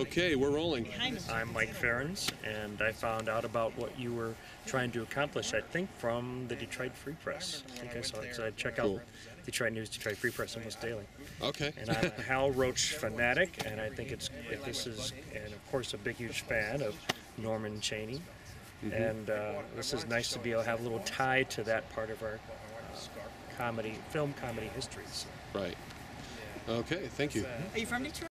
Okay, we're rolling. I'm Mike Ferens, and I found out about what you were trying to accomplish, I think, from the Detroit Free Press. I think I saw it, because I check out Detroit News, Detroit Free Press almost daily. Okay. And I'm a Hal Roach fanatic, and I think this is, and of course, a big, huge fan of Norman Chaney. And this is nice to be able to have a little tie to that part of our film comedy histories. Right. Okay, thank you. Are you from Detroit?